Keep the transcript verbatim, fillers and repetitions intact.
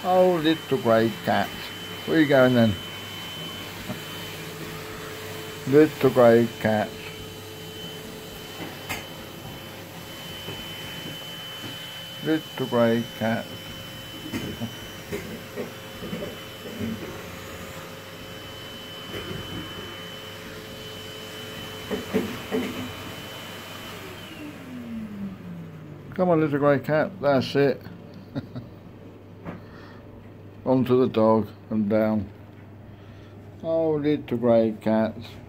Oh, little grey cat. Where are you going then? Little grey cat. Little grey cat. Come on, little grey cat. That's it. Onto the dog and down. Oh, little grey cat.